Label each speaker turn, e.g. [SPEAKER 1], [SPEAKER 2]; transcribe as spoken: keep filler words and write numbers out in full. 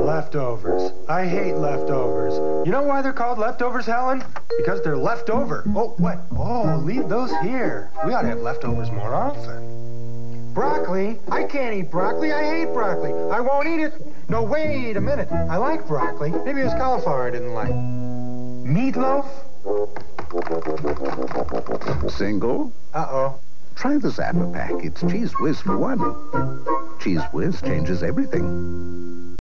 [SPEAKER 1] Leftovers. I hate leftovers. You know why they're called leftovers, Helen? Because they're left over. Oh, what? Oh, leave those here. We ought to have leftovers more often. Broccoli? I can't eat broccoli. I hate broccoli. I won't eat it. No, wait a minute. I like broccoli. Maybe it was cauliflower I didn't like. Meatloaf?
[SPEAKER 2] Single?
[SPEAKER 1] Uh-oh.
[SPEAKER 2] Try the Zapper Pack. It's Cheez Whiz for one. Cheez Whiz changes everything.